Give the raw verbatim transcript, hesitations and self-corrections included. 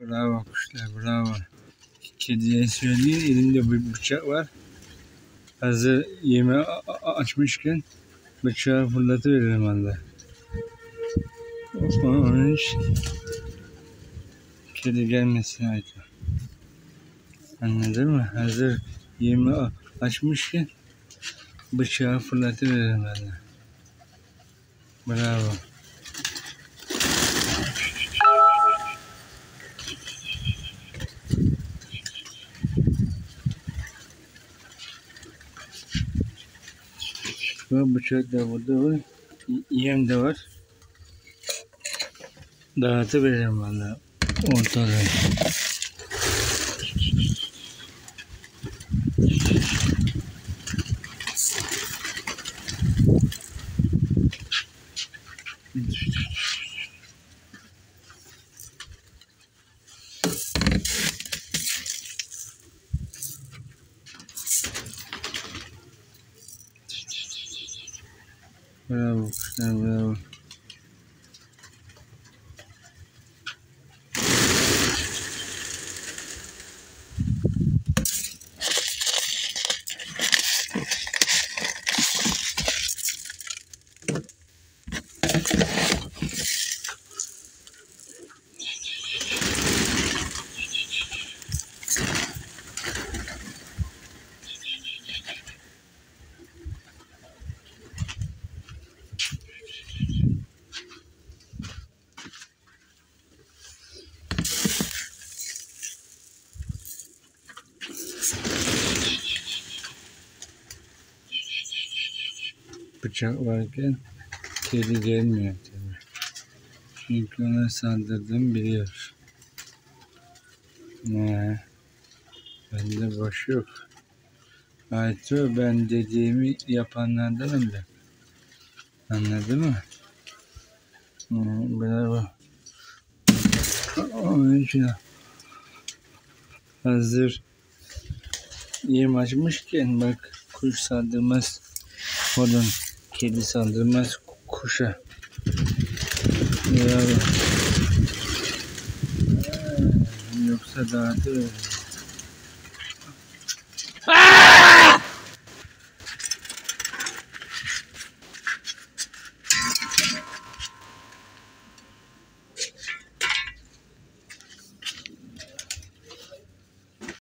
Bravo kuşlar, bravo. Kediye söyleyeyim, elimde bir bıçak var. Hazır yemi açmışken bıçağı fırlatıveririm valla. Onun için kedi gelmesin haydi. Anladın mı? Hazır yemi açmışken bıçağı fırlatıveririm valla. Bravo. Şu bıçak da burada var. Yem de var. Dağıtıveririm valla ortalığı. Bravo kuşlar, bravo. Bıçak varken kedi gelmiyor tabii. Çünkü ona saldırdım biliyor. Ne? Bende boş yok. Aytu, ben dediğimi yapanlardanım da. Anladın mı? Hmm, bravo. Onun için hazır yem açmışken bak, kuş saldırmaz. Pardon, kedi saldırmaz kuşa. Bravo. Yoksa dağıtır.